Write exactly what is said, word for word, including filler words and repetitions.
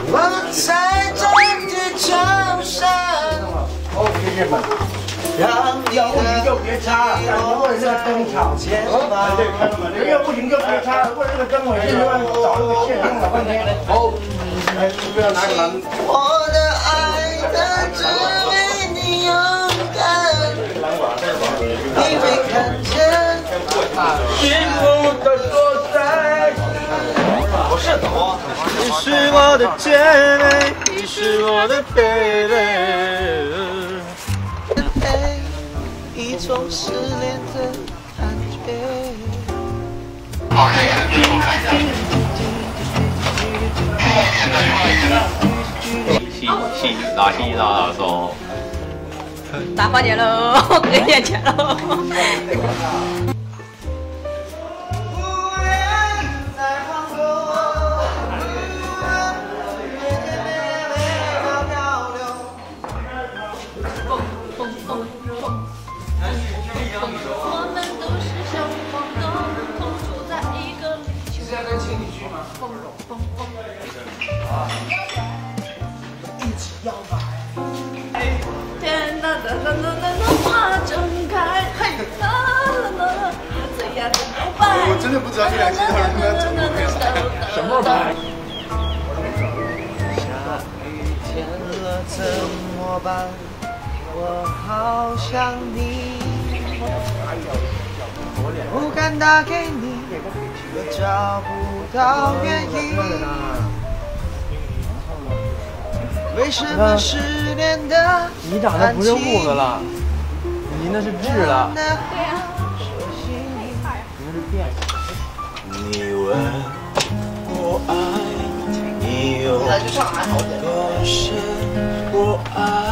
我在这地球上。 哦，谢谢们。 让你要不行就别插，或者这个灯吵。哎，对，看到吗？要不行就别插，或者这个灯我现在找那个线用了半天。好，哎，不要拿个篮。 我的爱的只为你勇敢，你会看见幸福的所在。我是懂。 你是我的姐妹，你是我的 baby。一种失恋的感觉。 洗洗拉稀拉说， 大过年喽，过年前喽。天呐呐呐呐呐，花正开，嘿啦啦啦，最呀的摇摆。 我真的不知道这两期到底要怎么回事。 什么牌？ 下雨天了怎么办？我好想你，不敢打给你，又找不到原因。为什么失恋的你长得不是痦子了，你那是痣了。 对呀。 你那是变。 你问我爱你有多深，我爱。